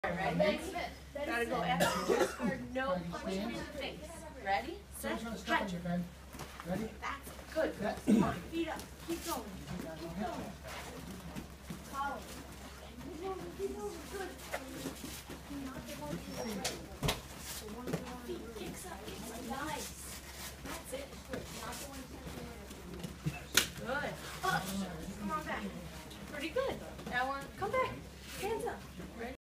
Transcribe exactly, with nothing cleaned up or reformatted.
Ready? Gotta go after the chest guard, no punch in the face. Ready? Set, stretch. Ready? That's good. Come on, feet up. Keep going. Keep going. Follow. Keep moving, keep moving. Good. Not the one to the right. The one to the right. Feet kicks up, kicks up. Nice. That's it. Good. Not the one to the right. Good. Up. Come on back. Pretty good. That one. Come back.